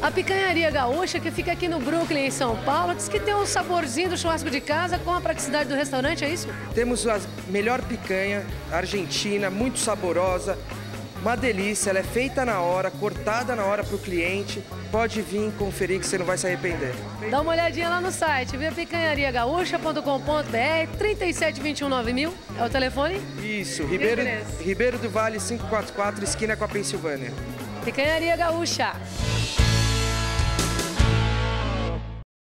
A Picanharia Gaúcha, que fica aqui no Brooklyn, em São Paulo, diz que tem um saborzinho do churrasco de casa com a praticidade do restaurante, é isso? Temos a melhor picanha argentina, muito saborosa, uma delícia. Ela é feita na hora, cortada na hora para o cliente. Pode vir conferir que você não vai se arrepender. Dá uma olhadinha lá no site, viu? picanhariagaúcha.com.br, 37219000 é o telefone? Isso, Ribeiro do Vale 544, esquina com a Pensilvânia. Picanharia Gaúcha.